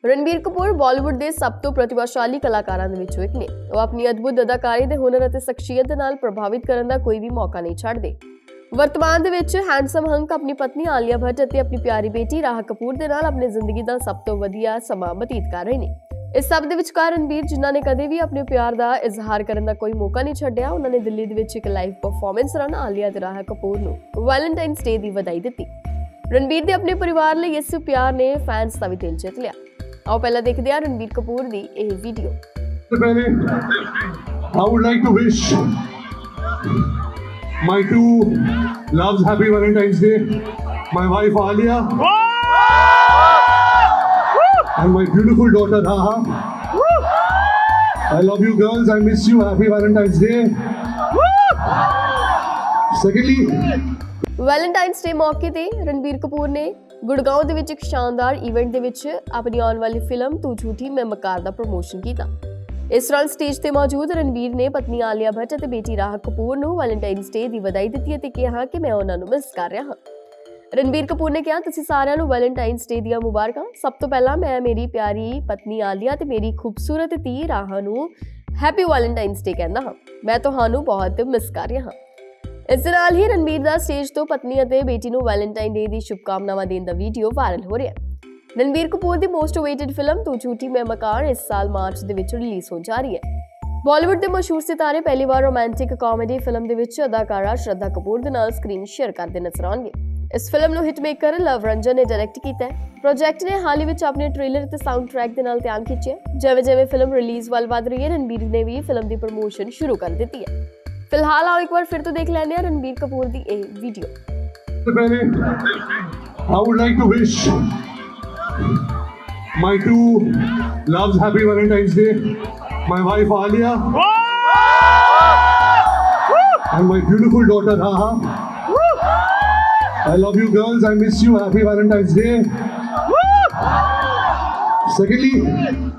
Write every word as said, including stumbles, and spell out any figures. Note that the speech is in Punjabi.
ਰਣਬੀਰ ਕਪੂਰ ਬਾਲੀਵੁੱਡ ਦੇ ਸਭ ਤੋਂ ਪ੍ਰਤਿਭਾਸ਼ਾਲੀ ਕਲਾਕਾਰਾਂ ਦੇ ਵਿੱਚੋਂ ਇੱਕ ਨੇ। ਉਹ ਆਪਣੀ ਅਦਭੁਤ ਅਦਾਕਾਰੀ ਦੇ ਹੁਨਰ ਅਤੇ ਸ਼ਖਸੀਅਤ ਦੇ ਨਾਲ ਪ੍ਰਭਾਵਿਤ ਕਰਨ ਦਾ ਕੋਈ ਵੀ ਮੌਕਾ ਨਹੀਂ ਛੱਡਦੇ। ਵਰਤਮਾਨ ਦੇ ਵਿੱਚ ਹੈਂਡਸਮ ਹੰਕ ਆਪਣੀ ਪਤਨੀ ਆਲੀਆ ਭੱਟ ਅਤੇ ਆਪਣੀ ਪਿਆਰੀ ਬੇਟੀ ਰਾਹਾ ਕਪੂਰ ਦੇ ਨਾਲ ਆਪਣੀ ਜ਼ਿੰਦਗੀ ਦਾ ਸਭ ਤੋਂ ਵਧੀਆ ਸਮਾਂ ਬਤੀਤ ਕਰ ਰਹੇ ਨੇ। ਇਸ ਸਭ ਦੇ ਵਿਚਕਾਰ ਰਣਬੀਰ, ਜਿਨ੍ਹਾਂ ਨੇ ਕਦੇ ਵੀ ਆਪਣੇ ਪਿਆਰ ਦਾ ਇਜ਼ਹਾਰ ਕਰਨ ਦਾ ਕੋਈ ਮੌਕਾ ਨਹੀਂ ਛੱਡਿਆ, ਉਹਨਾਂ ਨੇ ਦਿੱਲੀ ਦੇ ਵਿੱਚ ਇੱਕ ਲਾਈਵ ਪਰਫਾਰਮੈਂਸ ਦੌਰਾਨ ਆਲੀਆ ਤੇ ਰਾਹਾ ਕਪੂਰ ਨੂੰ ਵੈਲੈਂਟਾਈਨਸ ਡੇ ਦੀ ਵਧਾਈ ਦਿੱਤੀ। ਰਣਬੀਰ ਦੇ ਆਪਣੇ ਪਰਿਵਾਰ ਲਈ ਇਸ ਪਿਆਰ ਨੇ ਫੈਨਸ ਦਾ ਵੀ ਦਿਲ ਜਿੱਤ ਲਿਆ। आओ पहला देखते हैं रणबीर कपूर दी ये वीडियो। पहले I would like to wish my two loves happy Valentine's Day, my wife Alia and my beautiful daughter Raha. I love you girls, I miss you, happy Valentine's Day. Secondly, Valentine's day ਮੌਕੇ ਤੇ ਰਣਬੀਰ ਕਪੂਰ ਨੇ ਗੁੜਗਾਉਂ ਦੇ ਵਿੱਚ ਇੱਕ ਸ਼ਾਨਦਾਰ ਇਵੈਂਟ ਦੇ ਵਿੱਚ ਆਪਣੀ ਆਉਣ ਵਾਲੀ ਫਿਲਮ ਤੂੰ ਝੂਠੀ ਮੈਂ ਮਕਾਰ ਦਾ ਪ੍ਰਮੋਸ਼ਨ ਕੀਤਾ। ਇਸ ਦੌਰਾਨ ਸਟੇਜ ਤੇ ਮੌਜੂਦ ਰਣਬੀਰ ਨੇ ਪਤਨੀ ਆਲੀਆ ਭੱਟ ਅਤੇ ਬੇਟੀ ਰਾਹਾ ਕਪੂਰ ਨੂੰ ਵੈਲੈਂਟਾਈਨਸ ਡੇ ਦੀ ਵਧਾਈ ਦਿੱਤੀ ਅਤੇ ਕਿਹਾ ਕਿ ਮੈਂ ਉਹਨਾਂ ਨੂੰ ਮਿਸ ਕਰ ਰਿਹਾ ਹਾਂ। ਰਣਬੀਰ ਕਪੂਰ ਨੇ ਕਿਹਾ, ਤੁਸੀਂ ਸਾਰਿਆਂ ਨੂੰ ਵੈਲੈਂਟਾਈਨਸ ਡੇ ਦੀਆਂ ਮੁਬਾਰਕਾਂ। ਸਭ ਤੋਂ ਪਹਿਲਾਂ ਮੈਂ ਮੇਰੀ ਪਿਆਰੀ ਪਤਨੀ ਆਲੀਆ ਤੇ ਮੇਰੀ ਖੂਬਸੂਰਤ ਧੀ ਰਾਹਾ ਨੂੰ ਹੈਪੀ ਵੈਲੈਂਟਾਈਨਸ ਡੇ ਕਹਿੰਦਾ ਹਾਂ। ਮੈਂ ਤੁਹਾਨੂੰ ਬਹੁਤ ਮਿਸ ਕਰ ਰਿਹਾ ਹਾਂ। ਇਸ ਦੇ ਨਾਲ ਹੀ ਰਣਬੀਰ ਦਾ ਸਟੇਜ ਤੋਂ ਪਤਨੀ ਅਤੇ ਬੇਟੀ ਨੂੰ ਵੈਲੈਂਟਾਈਨ ਡੇ ਦੀ ਸ਼ੁਭਕਾਮਨਾਵਾਂ ਦੇਣ ਦਾ ਵੀਡੀਓ ਵਾਇਰਲ ਹੋ ਰਿਹਾ ਹੈ। ਰਣਬੀਰ ਕਪੂਰ ਦੀ most awaited film Tu Jhoothi ਮੈਂ ਮਕਾਰ ਇਸ ਸਾਲ ਮਾਰਚ ਦੇ ਵਿੱਚ ਰਿਲੀਜ਼ ਹੋਣ ਜਾ ਰਹੀ ਹੈ। ਬਾਲੀਵੁੱਡ ਦੇ ਮਸ਼ਹੂਰ ਸਿਤਾਰੇ ਪਹਿਲੀ ਵਾਰ ਰੋਮਾਂਟਿਕ ਕਾਮੇਡੀ ਫਿਲਮ ਦੇ ਵਿੱਚ ਅਦਾਕਾਰਾ ਸ਼ਰਧਾ ਕਪੂਰ ਦੇ ਨਾਲ ਸਕਰੀਨ ਸ਼ੇਅਰ ਕਰਦੇ ਨਜ਼ਰ ਆਉਣਗੇ। ਇਸ ਫਿਲਮ ਨੂੰ ਹਿੱਟ ਮੇਕਰ ਲਵ ਰੰਜਨ ਨੇ ਡਾਇਰੈਕਟ ਕੀਤਾ ਹੈ। ਪ੍ਰੋਜੈਕਟ ਨੇ ਹਾਲ ਹੀ ਵਿੱਚ ਆਪਣੇ ਟ੍ਰੇਲਰ ਅਤੇ ਸਾਊਂਡ ਟਰੈਕ ਦੇ ਨਾਲ ਧਿਆਨ ਖਿੱਚਿਆ। ਜਿਵੇਂ ਜਿਵੇਂ ਫਿਲਮ ਰਿਲੀਜ਼ ਵੱਲ ਵਧ ਰਹੀ ਹੈ, ਰਣਬੀਰ ਨੇ ਵੀ ਫਿਲਮ ਦੀ ਪ੍ਰਮੋਸ਼ਨ ਸ਼ੁਰੂ ਕਰ ਦਿੱਤੀ ਹੈ। फिलहाल आओ एक बार फिर तो देख लेने रणबीर कपूर दी ये वीडियो। पहले I would like to wish my two loves happy Valentine's Day, my wife Alia and my beautiful daughter Raha. I love you girls, I miss you, happy Valentine's Day. Secondly,